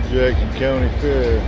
Jackson County Fair.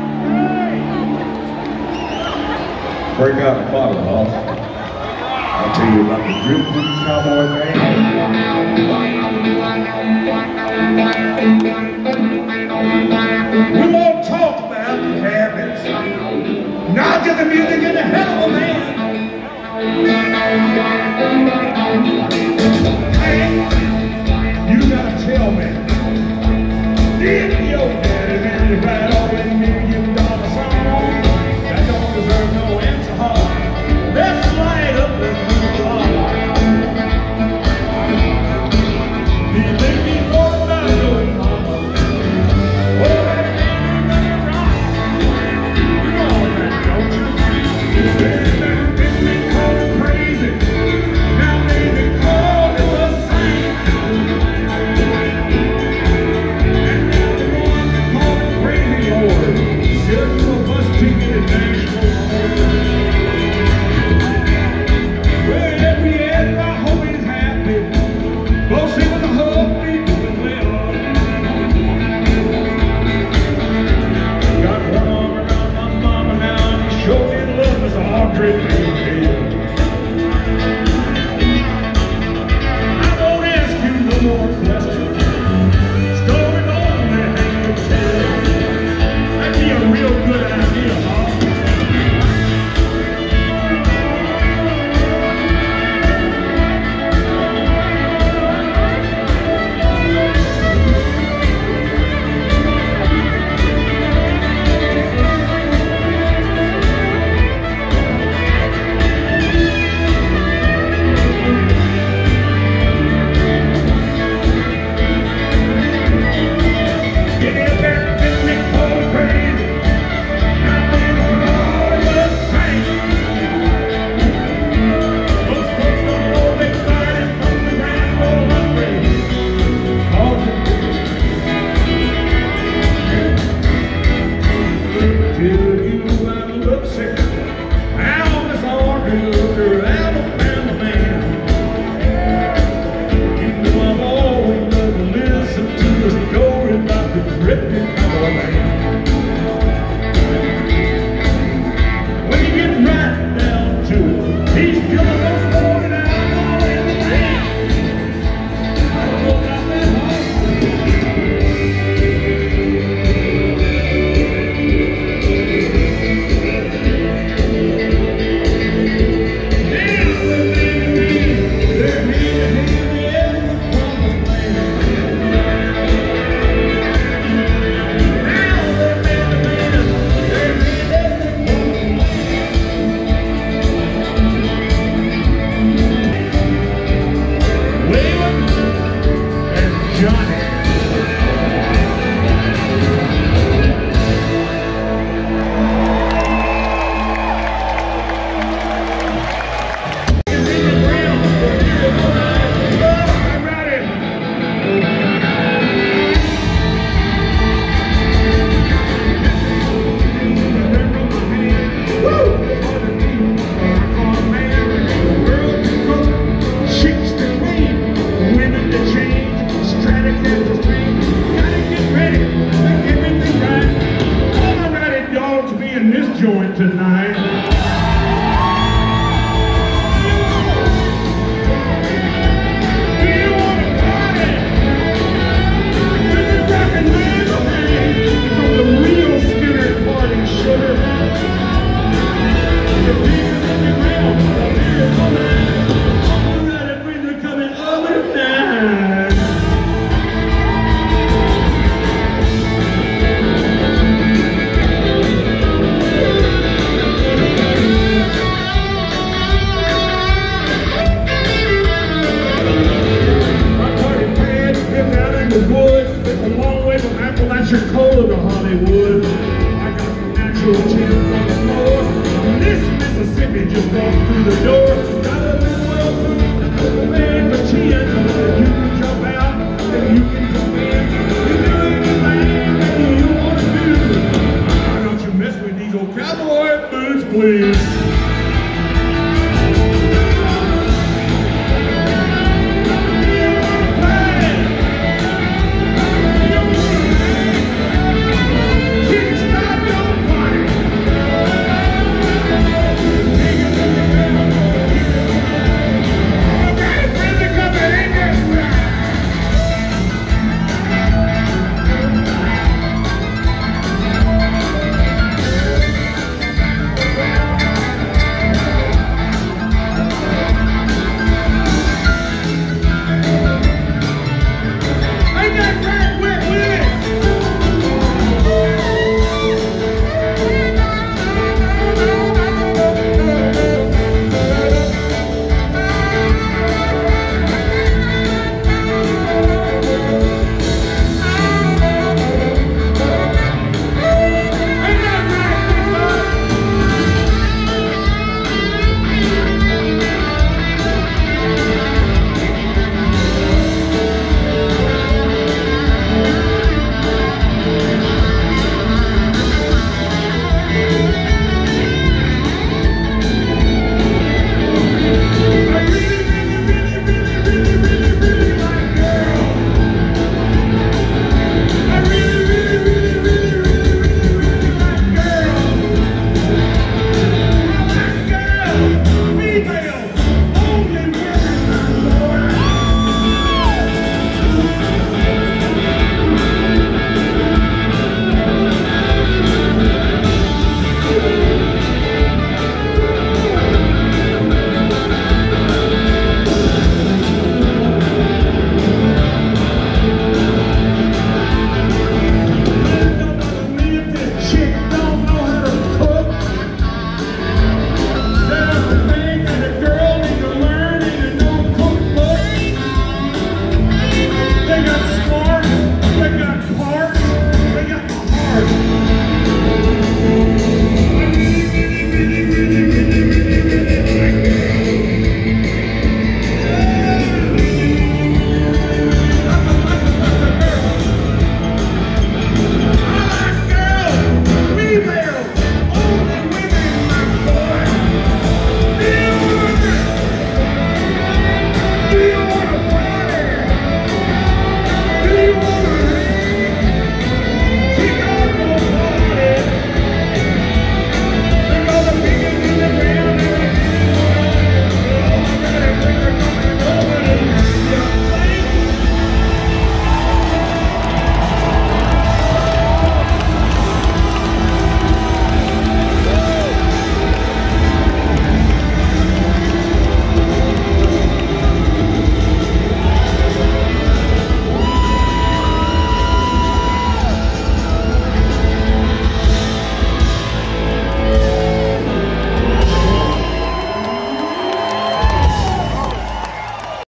Break out the bottle, boss. tell you about the Drifting Cowboy Band. We won't talk about the habits, not just the music and the hell of a man. Hey, you gotta tell me, did your daddy really write all that $1 million song that don't deserve no answer, huh? Let's light up this new song. He made me know about your mama. Oh, that ain't gonna rock. Come on, man, don't you? They've been called crazy. Now they've been called the same. And now the ones that call it crazy Lord. Just for us to get a national award. Well, every end, I hope he's happy. Go see what the whole people can live on. Got one arm around my mama now, and he sure did love us all drifting here. I won't ask you no more questions. Story on that hang your tail. That'd be a real good idea, huh? Tonight. Cola to Hollywood. I got the natural tin on the floor. This Mississippi just walked through the door. Got a little well man for 10. You can jump out and you can come in. You do anything that you want to do. Why don't you mess with these old cowboy boots, please?